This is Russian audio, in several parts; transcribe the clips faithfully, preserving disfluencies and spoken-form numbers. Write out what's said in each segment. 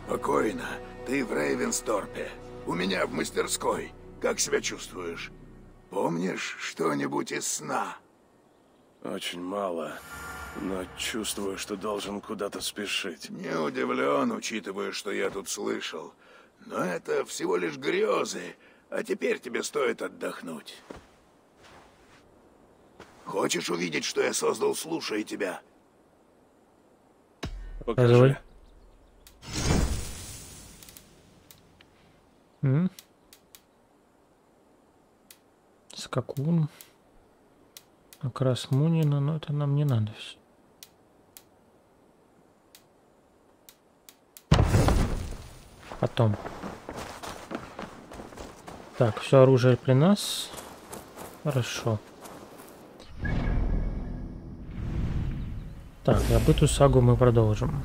Спокойно. Ты в Рейвенсторпе. У меня в мастерской. Как себя чувствуешь? Помнишь что-нибудь из сна? Очень мало, но чувствую, что должен куда-то спешить. Не удивлен, учитывая, что я тут слышал. Но это всего лишь грезы, а теперь тебе стоит отдохнуть. Хочешь увидеть, что я создал, слушая тебя? Покажи. М? Скакун. Окрас Мунина, но это нам не надо все. Потом. Так, все оружие при нас. Хорошо. Так, забытую сагу мы продолжим.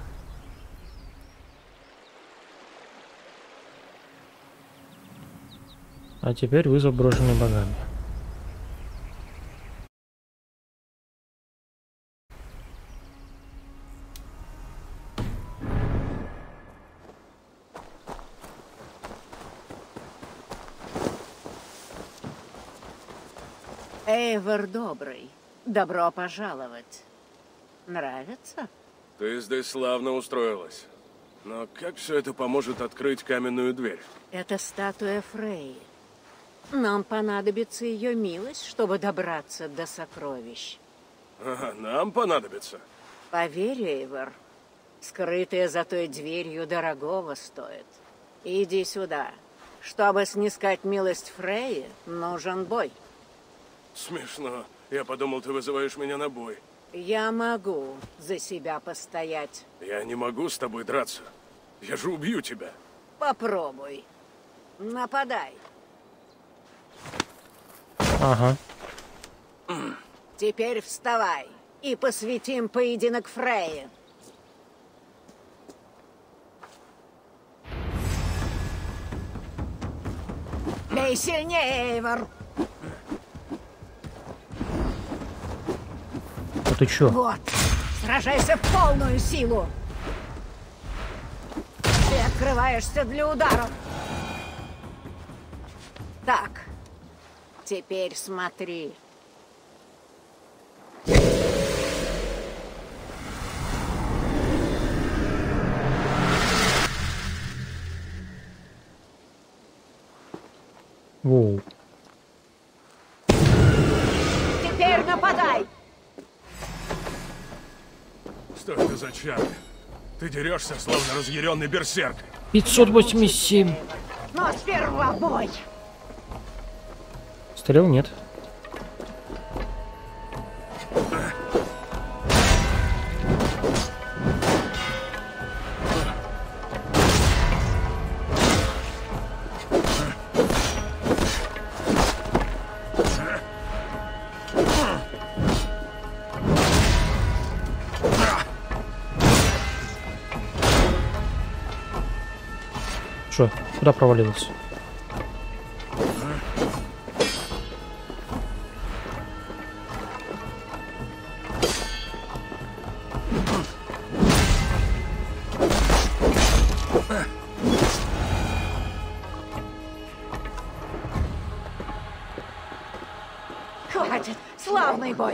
А теперь вызов брошенный богами. Эйвор добрый. Добро пожаловать. Нравится? Ты здесь славно устроилась. Но как все это поможет открыть каменную дверь? Это статуя Фрейи. Нам понадобится ее милость, чтобы добраться до сокровищ. Ага, нам понадобится. Поверь, Эйвор, скрытая за той дверью дорогого стоит. Иди сюда. Чтобы снискать милость Фрейи, нужен бой. Смешно. Я подумал, ты вызываешь меня на бой. Я могу за себя постоять. Я не могу с тобой драться. Я же убью тебя. Попробуй. Нападай. Ага. Теперь вставай и посвятим поединок Фрейи. Бей сильнее, Эйвор. А ты чё? Вот. Сражайся в полную силу. Ты открываешься для ударов. Так. Теперь смотри. Воу. Теперь нападай. Что это за чары? Ты дерешься, словно разъяренный берсерк. пятьсот восемьдесят семь. Но сперва бой. Стрел нет. Что? Куда провалился? Хватит. Славный бой.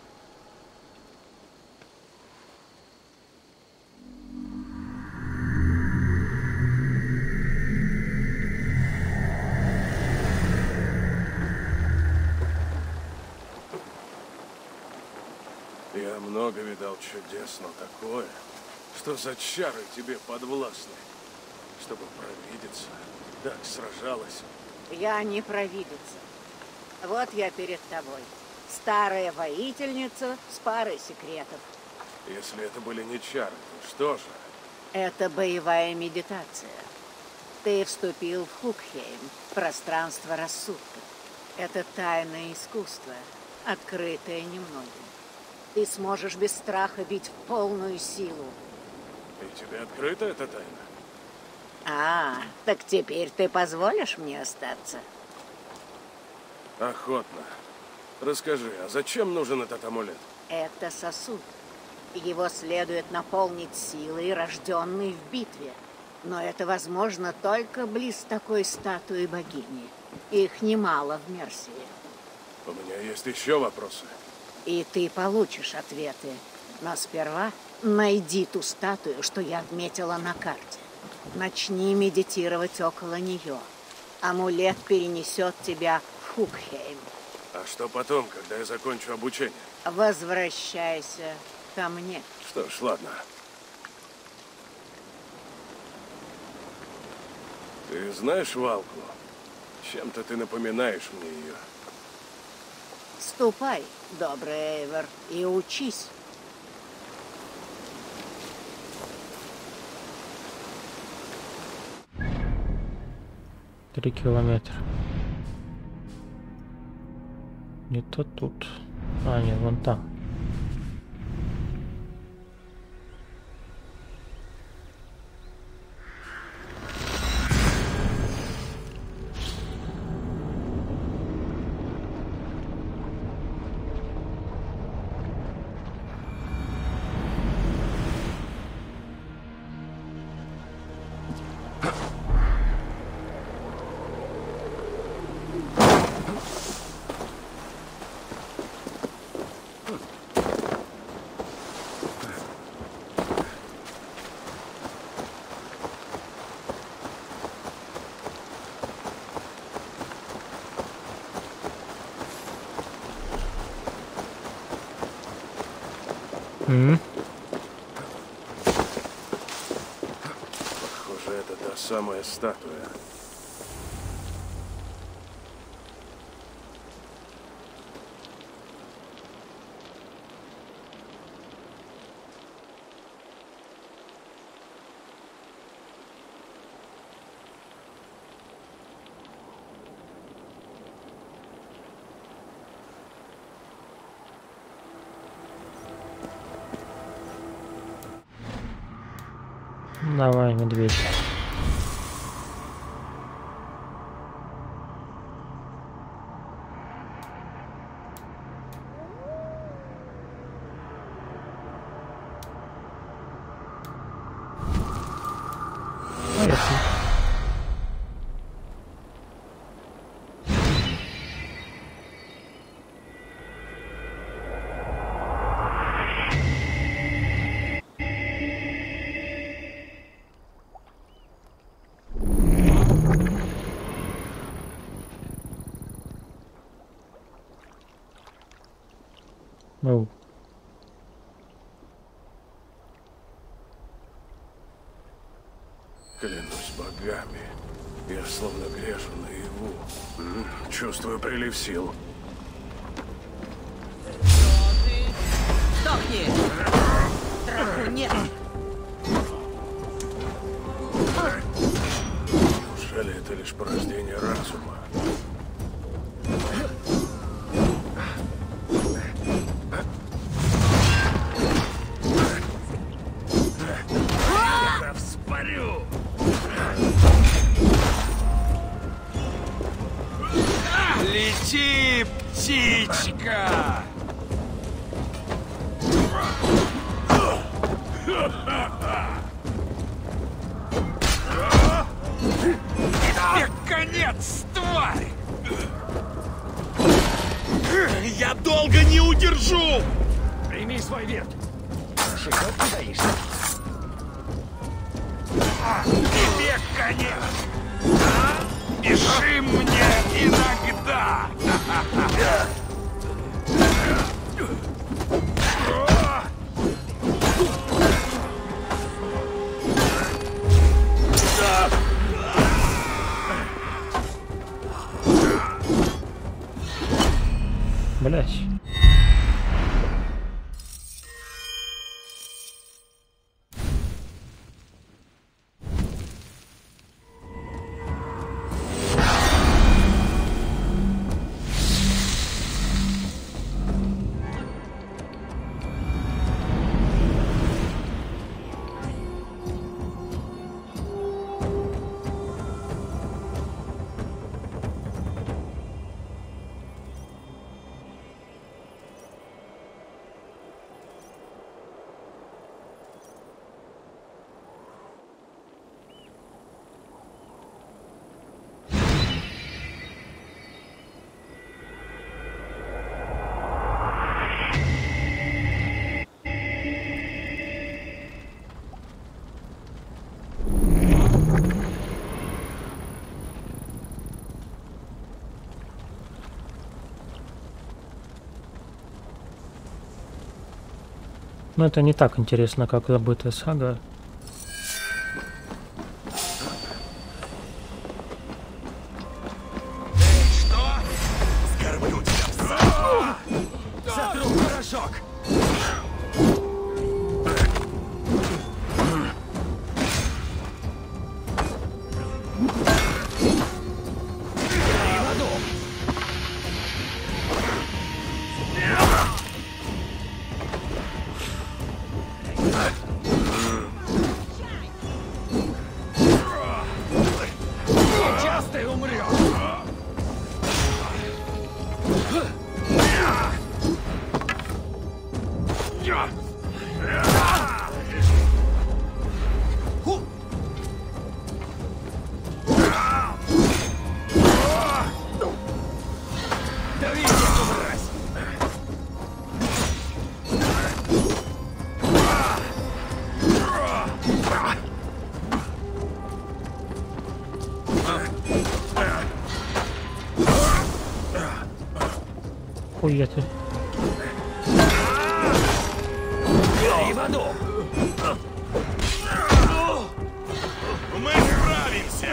Я много видал чудес, но такое, что за чары тебе подвластны, чтобы провидеться. Так сражалась. Я не провидица. Вот я перед тобой. Старая воительница с парой секретов. Если это были не чары, то что же? Это боевая медитация. Ты вступил в Хукхейм, пространство рассудка. Это тайное искусство, открытое немногим. Ты сможешь без страха бить в полную силу. И тебе открыта эта тайна? А, так теперь ты позволишь мне остаться? Охотно. Расскажи, а зачем нужен этот амулет? Это сосуд. Его следует наполнить силой, рожденной в битве. Но это возможно только близ такой статуи богини. Их немало в Мерсии. У меня есть еще вопросы. И ты получишь ответы. Но сперва найди ту статую, что я отметила на карте. Начни медитировать около нее. Амулет перенесет тебя в Хукхейм. А что потом, когда я закончу обучение? Возвращайся ко мне. Что ж, ладно. Ты знаешь Валку? Чем-то ты напоминаешь мне ее. Ступай, добрый Эйвор, и учись. Три километра. Где-то тут. А, нет, вон там. Mm. Похоже, это та самая статуя. Давай, медведь. Ну. Клянусь богами, я словно грежу наяву. М, Чувствую прилив сил. Сдохни! Страху нет! Неужели это лишь порождение разума? Я вспорю! Лети, птичка! Тебе конец, тварь! Я долго не удержу! Прими свой верт! Шикот не боишься? Тебе конец! А? Пиши мне иногда! Блять. Но это не так интересно, как забытая сага. Хуя-то. Мы справимся!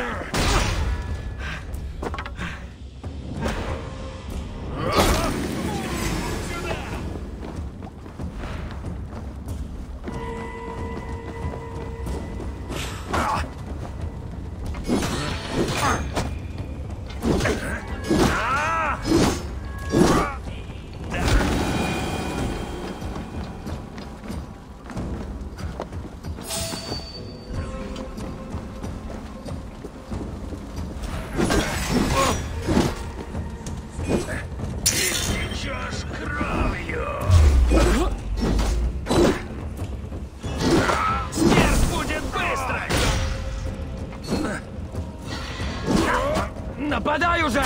Нападай уже!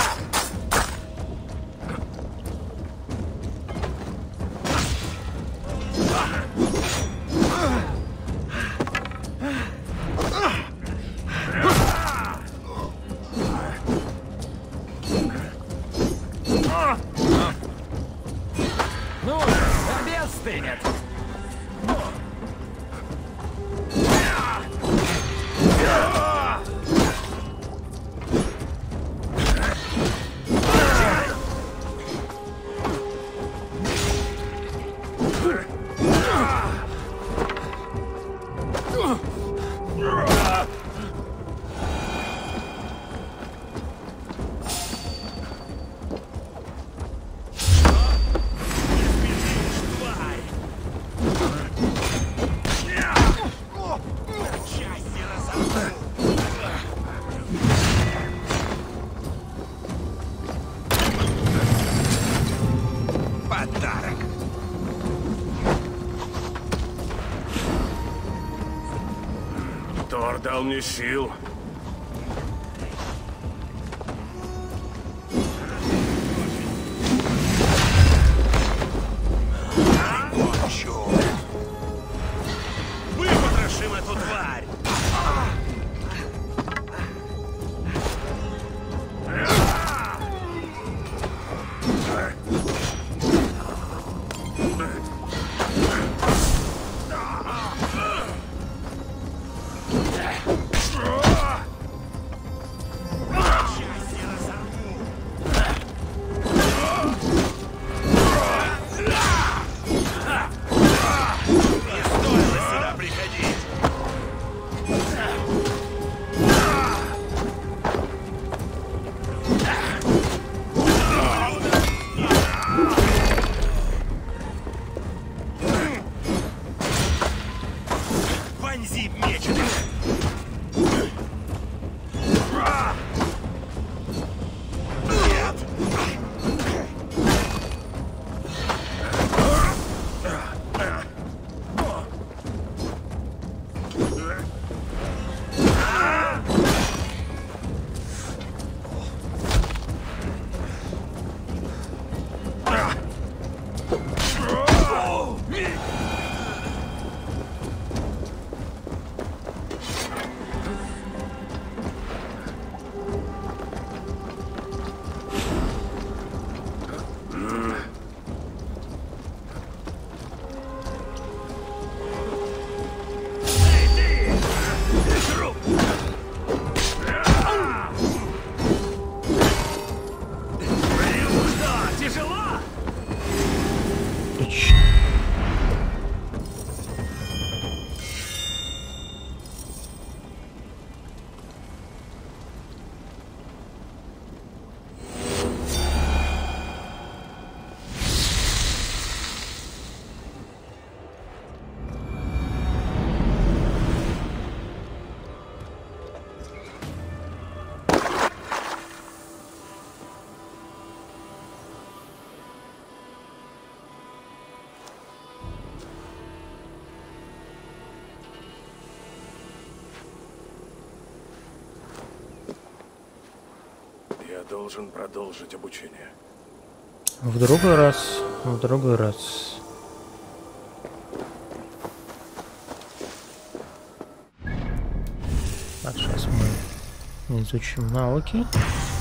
Ну, обед стынет! Тор дал мне сил. Выпотрошим эту тварь! Вонзи меч! Нет! должен продолжить обучение. В другой раз. В другой раз. Так, сейчас мы изучим навыки.